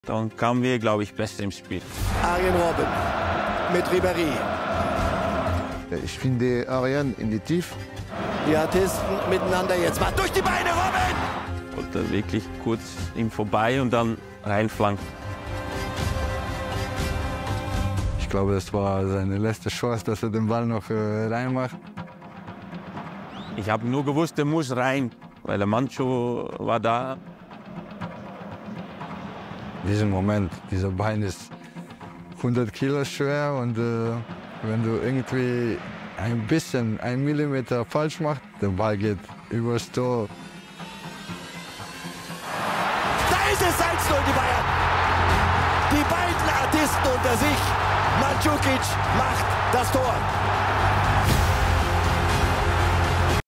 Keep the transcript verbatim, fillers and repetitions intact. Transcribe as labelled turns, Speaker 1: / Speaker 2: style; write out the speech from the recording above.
Speaker 1: Dann kamen wir, glaube ich, besser im Spiel.
Speaker 2: Arjen Robben mit Ribéry.
Speaker 3: Ich finde Arjen in die Tief.
Speaker 2: Die Artisten miteinander jetzt mal durch die Beine, Robben!
Speaker 1: Wollte wirklich kurz ihm vorbei und dann reinflanken.
Speaker 4: Ich glaube, das war seine letzte Chance, dass er den Ball noch äh, reinmacht.
Speaker 1: Ich habe nur gewusst, er muss rein, weil der Mancho war da.
Speaker 4: Diesen Moment, dieser Bein ist hundert Kilo schwer und äh, wenn du irgendwie ein bisschen, ein Millimeter falsch machst, der Ball geht übers Tor.
Speaker 2: Da ist es, eins null die Bayern. Die beiden Artisten unter sich. Mandzukic macht das Tor.